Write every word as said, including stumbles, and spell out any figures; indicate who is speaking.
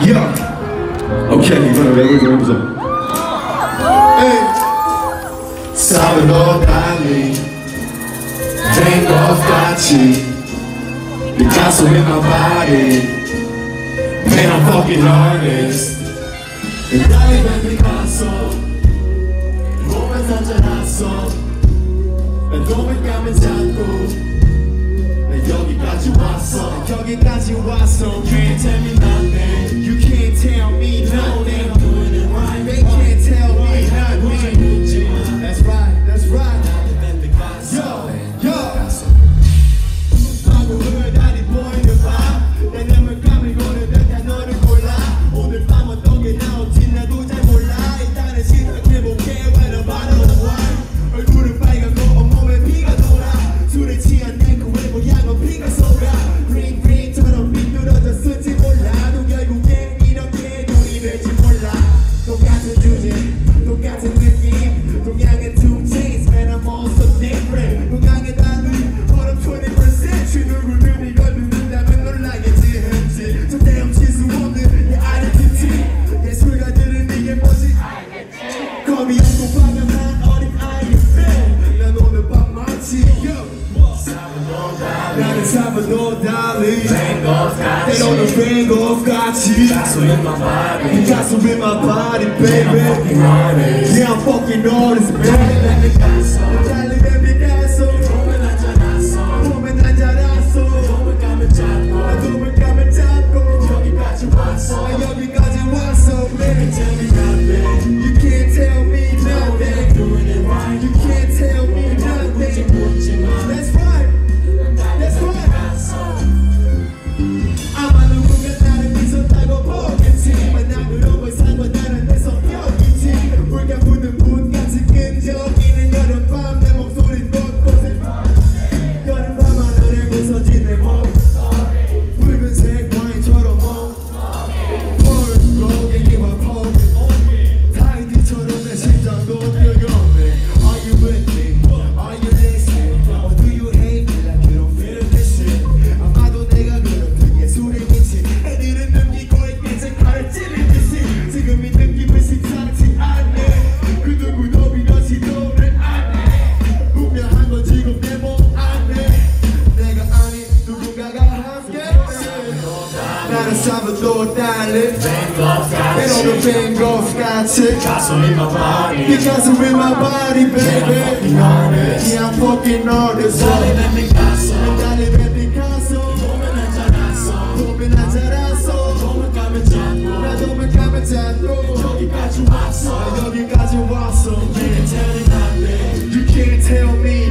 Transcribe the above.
Speaker 1: 야! 오케이, 이번에 랩을 좀 해보자. 살벌로 달리 된 것 같이 Picasso in my body Man, I'm fucking artist 달리 된 Picasso 몸에 던져놨어 난 도움을 가면 잡고 난 여기까지 왔어 여기까지 왔어 You can't tell me nothing You can't tell me nothing I'm doing it right They can't tell me nothing That's right, that's right Yo, yo 방금을 다리 보이는 밤 내 눈을 감을고는 듯한 너를 골라 오늘 밤 어떤 게 나올지 나도 잘 몰라 일단은 시작해볼게 When I'm out of wine 얼굴은 빨갛고 온몸에 피가 돌아 술에 취한 내 그 외모양은 피가 쏟아 Green green처럼 삐뚤어졌을지 몰라 또 결국엔 이렇게 돈이 될지 몰라 똑같은 주제 똑같은 느낌 동양의 two chains Man I'm all so different 동양의 단위 얼음 twenty percent 누구를 이거 누른다면 놀라겠지 흠지 절대 훔칠 수 없는 내 identity 예술가들은 이게 뭐지 겁이 없고 과감한 어린 아이의 fan 난 오늘 밤 마치 나는 살벌로 달리 때로는 뱅거 같이 Picasso in my body Picasso in my body baby Yeah I'm fucking artist baby 달리 된 Picasso 몸에 난 자랐어 몸에 난 자랐어 몸을 가면 잡고 나 몸을 가면 잡고 여기까지 왔어 여기까지 왔어 baby Tell me nothing You can't tell me nothing Doing it right You can't tell me nothing That's right That's right 아마 누군가 나를 미쳤다고 보겠지만 난 그런 걸 상관하는 내 성격이지 물가 묻은 붓같이 끈적이는 여름밤 내 목소리 곳곳에 여름밤 하늘에 부서진 내 몸 붉은색 와인처럼 멍 펄럭 얘기와 펄 타이디처럼 내 심장도 뛰어가네 Are you with me? Are you listening? Or do you hate me like you don't feel this shit? 아마도 내가 그렇듯 예술에 미친 애들은 느끼고 있겠지 칼을 찌르듯이 지금 이 느낌은 심상치 않네 그 누구도 믿어지도를 않네 분명한 건 지금 내 몸 안에 내가 아닌 누군가가 함께 나는 살벌로 달리 때로는 뱅거 같이 Picasso in my body Picasso in my body baby Yeah I'm fucking artist 달리 된 Picasso 달리 된 Picasso 몸에 난 자랐어 몸에 난 자랐어 몸을 가면 잡고 나 몸을 가면 잡고 여기까지 왔어 여기까지 왔어 You can't tell me nothing You can't tell me